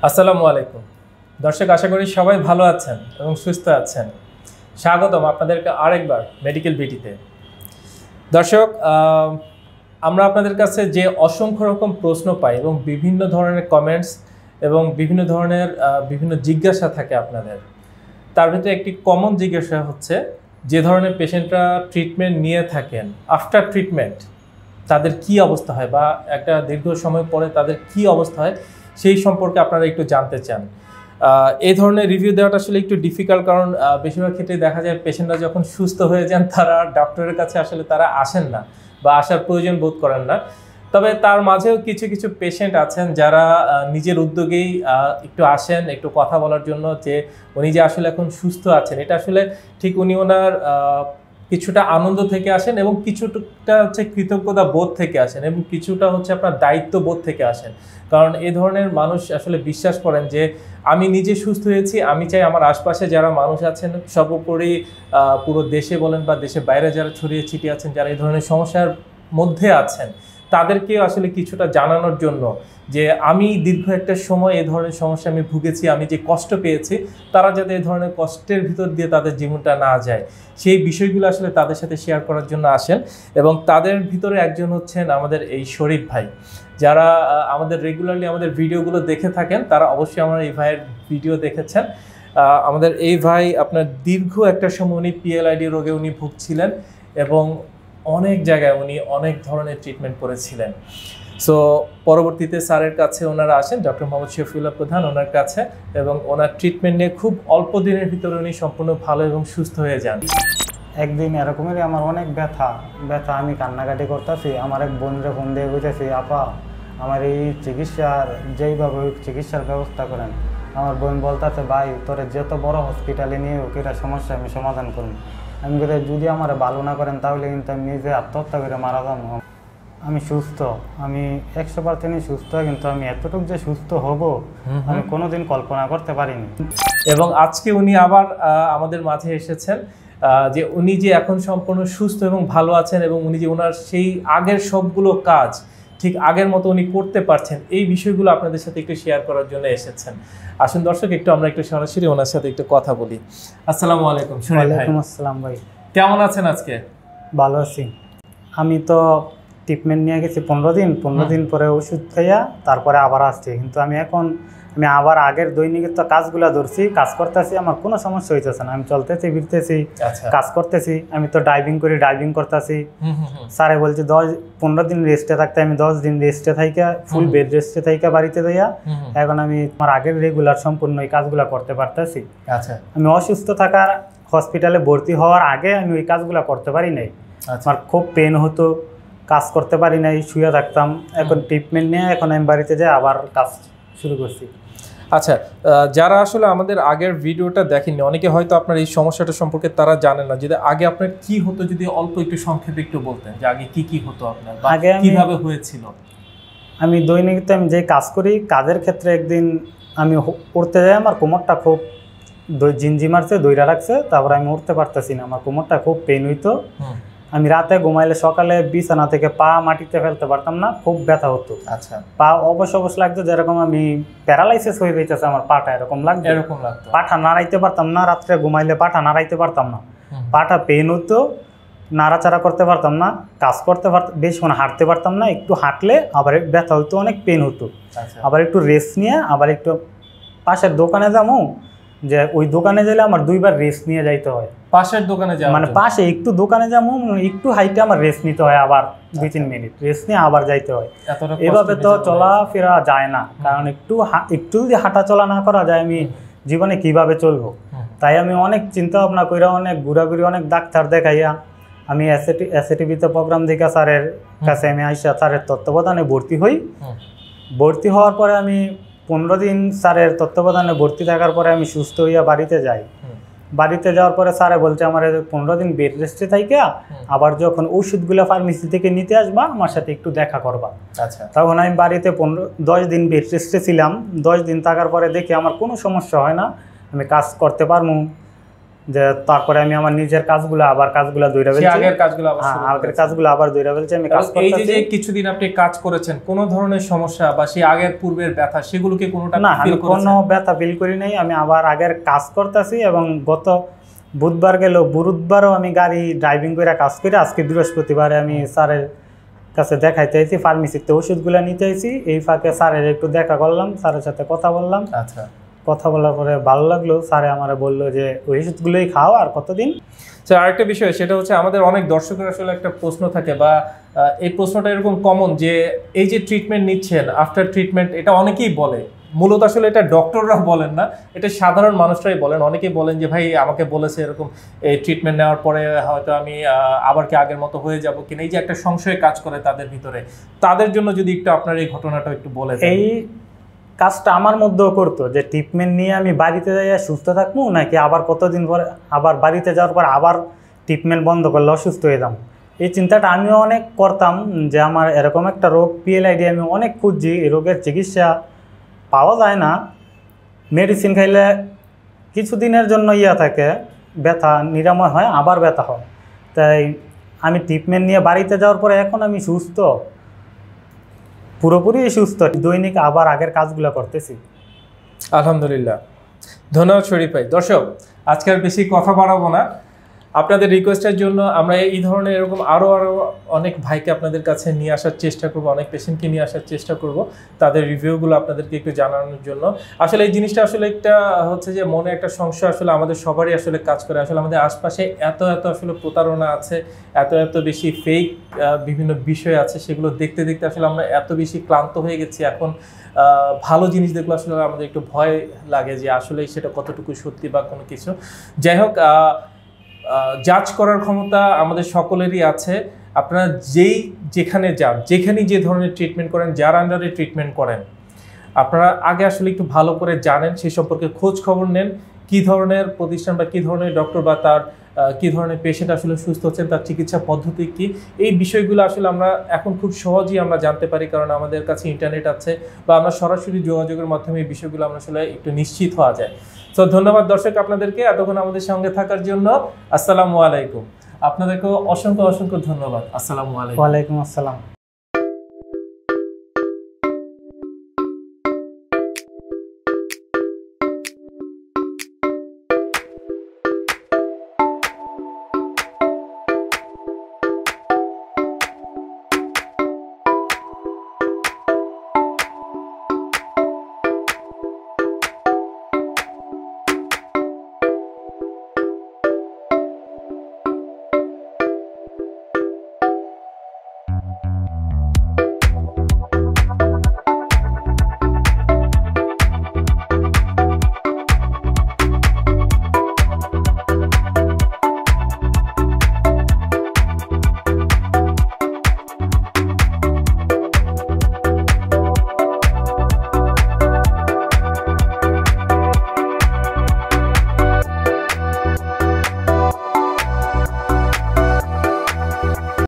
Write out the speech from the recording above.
আসসালামু আলাইকুম দর্শক, আশা করি সবাই ভালো আছেন এবং সুস্থ আছেন। স্বাগতম আপনাদেরকে আরেকবার মেডিকেল বিটিতে। দর্শক, আমরা আপনাদের কাছে যে অসংখ্য রকম প্রশ্ন পাই এবং বিভিন্ন ধরনের কমেন্টস এবং বিভিন্ন ধরনের বিভিন্ন জিজ্ঞাসা থাকে আপনাদের, তার ভিতরে একটি কমন জিজ্ঞাসা হচ্ছে যে ধরনের পেশেন্টরা ট্রিটমেন্ট নিয়ে থাকেন, আফটার ট্রিটমেন্ট তাদের কি অবস্থা হয় বা একটা দীর্ঘ সময় পরে তাদের কি অবস্থা হয় সেই সম্পর্কে আপনারা একটু জানতে চান। এই ধরনের রিভিউ দেওয়াটা আসলে একটু ডিফিকাল্ট, কারণ বেশিরভাগ ক্ষেত্রে দেখা যায় পেশেন্টরা যখন সুস্থ হয়ে যান তারা ডক্টরের কাছে আসলে তারা আসেন না বা আসার প্রয়োজন বোধ করেন না। তবে তার মাঝেও কিছু কিছু পেশেন্ট আছেন যারা নিজের উদ্যোগেই একটু আসেন একটু কথা বলার জন্য, যে উনি যে আসলে এখন সুস্থ আছেন এটা আসলে ঠিক উনি ওনার কিছুটা আনন্দ থেকে আসেন এবং কিছুটা হচ্ছে কৃতজ্ঞতা বোধ থেকে আসেন এবং কিছুটা হচ্ছে আপনার দায়িত্ব বোধ থেকে আসেন। কারণ এই ধরনের মানুষ আসলে বিশ্বাস করেন যে আমি নিজে সুস্থ হয়েছি, আমি চাই আমার আশপাশে যারা মানুষ আছেন, সর্বোপরি পুরো দেশে বলেন বা দেশের বাইরে যারা ছড়িয়ে ছিটিয়ে আছেন, যারা এই ধরনের সমস্যার মধ্যে আছেন, তাদেরকেও আসলে কিছুটা জানানোর জন্য যে আমি দীর্ঘ একটা সময় এই ধরনের সমস্যা আমি ভুগেছি, আমি যে কষ্ট পেয়েছি, তারা যাতে এই ধরনের কষ্টের ভিতর দিয়ে তাদের জীবনটা না যায় সেই বিষয়গুলো আসলে তাদের সাথে শেয়ার করার জন্য আসেন। এবং তাদের ভিতরে একজন হচ্ছেন আমাদের এই শরীফ ভাই। যারা আমাদের রেগুলারলি আমাদের ভিডিওগুলো দেখে থাকেন তারা অবশ্যই আমার এই ভাইয়ের ভিডিও দেখেছেন। আমাদের এই ভাই আপনার দীর্ঘ একটা সময় উনি পিএলআইডি রোগে উনি ভুগছিলেন এবং অনেক জায়গায় উনি অনেক ধরনের ট্রিটমেন্ট করেছিলেন। সো পরবর্তীতে স্যারের কাছে ওনারা আসেন, ডক্টর মোহাম্মদ শফিউল্লাহ প্রধান ওনার কাছে, এবং ওনার ট্রিটমেন্ট নিয়ে খুব অল্প দিনের ভিতরে উনি সম্পূর্ণ ভালো এবং সুস্থ হয়ে যান। একদিন এরকমেরই আমার অনেক ব্যথা, আমি কান্নাকাটি করতেছি। আমার এক বোনরে ফোন দিয়ে বুঝেছি, আপা আমার এই চিকিৎসার যেইভাবে চিকিৎসার ব্যবস্থা করেন। আমার বোন বলতেছে, ভাই তোরে যত বড় হসপিটালে নিয়ে হোক এটা সমস্যা আমি সমাধান করুন। আমি বলি, যদি আমার ভালো না করেন তাহলে কিন্তু আমি নিজে আত্মহত্যা করে মারা যাবো। আমি সুস্থ, আমি 100% সুস্থ, কিন্তু আমি এতটুকু যে সুস্থ হব আমি কোনোদিন কল্পনা করতে পারিনি। এবং আজকে উনি আবার আমাদের মাঝে এসেছেন, যে উনি যে এখন সম্পূর্ণ সুস্থ এবং ভালো আছেন এবং উনি যে ওনার সেই আগের সবগুলো কাজ ঠিক আগের মতো উনি করতে পারছেন, এই বিষয়গুলো আপনাদের সাথে একটু শেয়ার করার জন্য এসেছেন। আসুন দর্শক, আমরা একটু সরাসরি ওনার সাথে একটু কথা বলি। আসসালামু আলাইকুম। ওয়ালাইকুম আসসালাম ভাই, কেমন আছেন আজকে? ভালো আছি। আমি তো ট্রিটমেন্ট নিয়ে গেছি 15 দিন পরে ওষুধ খাইয়া তারপরে আবার আসছি। কিন্তু আমি আবার আগের দৈনিকত্ব কাজগুলো ধরছি, কাজ করতেছি, আমার কোনো সমস্যা হইতেছে না। আমি চলতেছি, ফিরতেছি, কাজ করতেছি। আমি তো ড্রাইভিং করতেছি। স্যারে বলছে 15 দিন রেস্টে থাকতে, আমি 10 দিন রেস্টে থাইকা ফুল বেড রেস্টে থাইকা বাড়িতে যাইয়া এখন আমি আমার আগের রেগুলার সম্পূর্ণ এই কাজগুলো করতে পারতেছি। আমি অসুস্থ থাকার হসপিটালে ভর্তি হওয়ার আগে আমি ওই কাজগুলো করতে পারি নাই। আমার খুব পেন হতো, কাজ করতে পারি নাই, শুয়ে থাকতাম। এখন ট্রিটমেন্ট নিয়ে এখন আমি বাড়িতে যাই আবার কাজ শুরু করছি। আচ্ছা, যারা আসলে আমাদের আগের ভিডিওটা দেখেননি, অনেকে হয়তো আপনার এই সমস্যাটা সম্পর্কে তারা জানেন না, যদি আগে আপনার কি হতো যদি অল্প একটু সংক্ষেপে একটু বলতেন যে আগে কি হতো আপনার, আগে কিভাবে হয়েছিল। আমি দৈনিক আমি যে কাজ করি, কাজের ক্ষেত্রে একদিন আমি উঠতে যাই, আমার কোমরটা খুব জিনজি মারছে, দইরা রাখছে, তারপর আমি উঠতে পারতেছি না, আমার কোমরটা খুব পেন হইতো। আমি রাতে ঘুমাইলে সকালে বিছানা থেকে পা মাটিতে ফেলতে পারতাম না, খুব ব্যথা হতো। আচ্ছা, পা অবশ লাগতো, যেরকম আমি প্যারালাইসিস হয়ে যাইতেছে, আমার পাটা এরকম লাগতো। পাটা নাড়াইতে পারতাম না, রাত্রে ঘুমাইলে পাটা নাড়াইতে পারতাম না, পাটা পেন হতো, নাড়াচাড়া করতে পারতাম না, কাজ করতে পারতাম, বেশিক্ষণ হাঁটতে পারতাম না, একটু হাঁটলে আবার ব্যথা হতো, অনেক পেন হতো। আবার একটু রেস্ট নিয়ে আবার একটু পাশের দোকানে যাবো, যে ওই দোকানে গেলে আমার 2 বার রেস্ট নিয়ে যাইতে হয়। পাশের দোকানে যাওয়া মানে পাশে একটু দোকানে যাবো, একটু হাইটে আমার রেস্ট নিতে হয়, আবার 2-3 মিনিট রেস্ট নিয়ে আবার যাইতে হয়। এভাবে তো চলাফেরা যায় না, কারণ একটু যদি হাঁটা চলা না করা যায় আমি জীবনে কিভাবে চলবো। তাই আমি অনেক চিন্তা ভাবনা করে, অনেক ঘোরাঘুরি, অনেক ডাক্তার দেখাইয়া আমি এসএটিভিতে প্রোগ্রাম দেখা স্যারের কাছে আমি আইসা স্যারের তত্ত্বাবধানে ভর্তি হই। ভর্তি হওয়ার পরে আমি 15 দিন স্যারের তত্ত্বাবধানে ভর্তি থাকার পরে আমি সুস্থ হইয়া বাড়িতে যাই। বাড়িতে যাওয়ার পরে স্যারে বলছে আমার 15 দিন বেড রেস্টে থাইকা আবার যখন ওষুধগুলো ফার্মেসি থেকে নিতে আসবা আমার সাথে একটু দেখা করবা। আচ্ছা, তখন আমি বাড়িতে 10 দিন বেড রেস্টে ছিলাম। 10 দিন থাকার পরে দেখি আমার কোনো সমস্যা হয় না, আমি কাজ করতে পারবো, যে তারপরে আমি আমার নিজের কাজগুলো দইরা সেই ফেলছি। আগের কাজগুলো আবার শুরু আগের করেছেন। কাজগুলো আবার দইরা ফেলছি, আমি কাজ এই যে করতেছি। যে কিছুদিন আপনি কাজ করেছেন, কোন ধরনের সমস্যা বা সেই আগের পূর্বের ব্যথা সেগুলোকে কোনোটা না, আমি ফিল কোনো করেছেন? ব্যথা ফিল করি নাই। আমি আবার আগের কাজ করতেছি এবং গত বুধবারও আমি গাড়ি ড্রাইভিং করে কাজ করে আজকে বৃহস্পতিবারে আমি স্যারের কাছে দেখাইতে আইছি, ফার্মেসিতে ওষুধগুলো নিতে আইছি। এই ফাঁকে স্যারের একটু দেখা করলাম, স্যারের সাথে কথা বললাম। আচ্ছা, কথা বলার পরে ভালো লাগলো। স্যারে আমার বললো যে ওই ওষুধগুলোই খাও, আর কতদিন। স্যার আরেকটা বিষয়, সেটা হচ্ছে আমাদের অনেক দর্শকের আসলে একটা প্রশ্ন থাকে, বা এই প্রশ্নটা এরকম কমন, যে এই যে ট্রিটমেন্ট নিচ্ছেন, আফটার ট্রিটমেন্ট, এটা অনেকেই বলে, মূলত আসলে এটা ডক্টররা বলেন না, এটা সাধারণ মানুষরাই বলেন। অনেকেই বলেন যে ভাই আমাকে বলেছে এরকম, এই ট্রিটমেন্ট নেওয়ার পরে হয়তো আমি আবার কি আগের মতো হয়ে যাব কিনা, এই যে একটা সংশয় কাজ করে তাদের ভিতরে, তাদের জন্য যদি একটু আপনার এই ঘটনাটা একটু বলে দেন। এই কাজটা আমার মধ্যেও করতো যে ট্রিটমেন্ট নিয়ে আমি বাড়িতে যাই সুস্থ থাকবো, নাকি আবার কতদিন পরে আবার বাড়িতে যাওয়ার পর আবার ট্রিটমেন্ট বন্ধ করলে অসুস্থ হয়ে যাবো। এই চিন্তাটা আমিও অনেক করতাম যে আমার এরকম একটা রোগ PLID, আমি অনেক খুঁজছি, এই রোগের চিকিৎসা পাওয়া যায় না। মেডিসিন খাইলে কিছুদিনের জন্য থাকে, ব্যথা নিরাময় হয়, আবার ব্যথা হয়। তাই আমি ট্রিটমেন্ট নিয়ে বাড়িতে যাওয়ার পরে এখন আমি সুস্থ, পুরোপুরি সুস্থ, দৈনিক আবার আগের কাজগুলো করতেছি। আলহামদুলিল্লাহ, ধন্যবাদ শরীফ ভাই। দর্শক, আজকে আর বেশি কথা বাড়াবো না, আপনাদের রিকোয়েস্টের জন্য আমরা এই ধরনের এরকম আরও অনেক ভাইকে আপনাদের কাছে নিয়ে আসার চেষ্টা করব, অনেক পেশেন্টকে নিয়ে আসার চেষ্টা করব, তাদের রিভিউগুলো আপনাদেরকে একটু জানানোর জন্য। আসলে এই জিনিসটা আসলে একটা হচ্ছে যে মনে একটা সংশয় আসলে আমাদের সবারই আসলে কাজ করে। আসলে আমাদের আশপাশে এত আসলে প্রতারণা আছে, এত বেশি ফেক বিভিন্ন বিষয় আছে, সেগুলো দেখতে দেখতে আসলে আমরা এত বেশি ক্লান্ত হয়ে গেছি। এখন ভালো জিনিস দেখলে আসলে আমাদের একটু ভয় লাগে যে আসলে সেটা কতটুকু সত্যি বা কোনো কিছু। যাই হোক, জাজ করার ক্ষমতা আমাদের সকলেরই আছে। আপনারা যেখানে যান, যেখানেই যে ধরনের ট্রিটমেন্ট করেন, যার আন্ডারে ট্রিটমেন্ট করেন, আপনারা আগে আসলে একটু ভালো করে জানেন, সেই সম্পর্কে খোঁজ খবর নেন, কী ধরনের প্রতিষ্ঠান বা কী ধরনের ডক্টর বা তার কী ধরনের পেশেন্ট আসলে সুস্থ হচ্ছেন, তার চিকিৎসা পদ্ধতি কী, এই বিষয়গুলো আসলে আমরা এখন খুব সহজেই আমরা জানতে পারি, কারণ আমাদের কাছে ইন্টারনেট আছে, বা আমরা সরাসরি যোগাযোগের মাধ্যমে এই বিষয়গুলো আমরা আসলে একটু নিশ্চিত হওয়া যায়। তো ধন্যবাদ দর্শক আপনাদেরকে এতক্ষণ আমাদের সঙ্গে থাকার জন্য। আসসালামু আলাইকুম। আপনাদেরকেও অসংখ্য ধন্যবাদ। আসসালামু আলাইকুম। ওয়ালাইকুম আসসালাম।